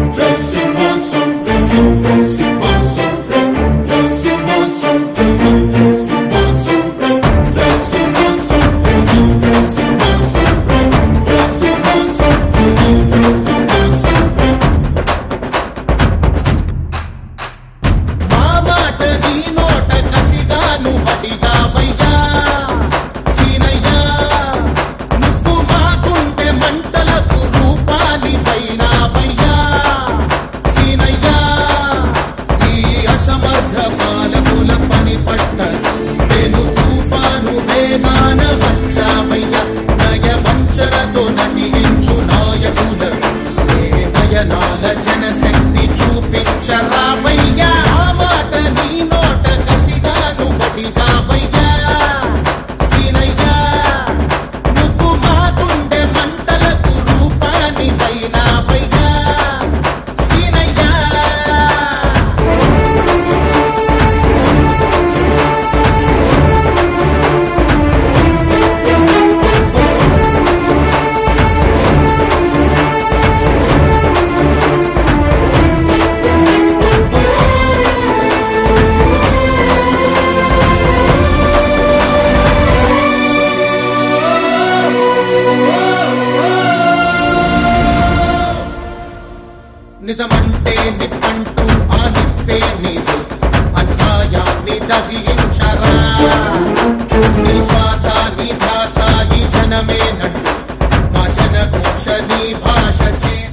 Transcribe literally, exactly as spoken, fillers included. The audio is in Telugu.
जनशक्ति చూపించరావయ్యా ఆ మాట నీ నోట కసిగా నువ్వు వడిగావయ్యా సీనయ్యా నువ్వు మా గుండె మంటలకు రూపానివైనావయ్యా సీనయ్యా నిజమంటే నిప్పంటూ ఆ నిప్పే నీవు అన్యాయాన్ని దహించరా నీ శ్వాస నీ ధ్యాస ఈ జనమే నట్టు మా జనఘోష నీ భాష చే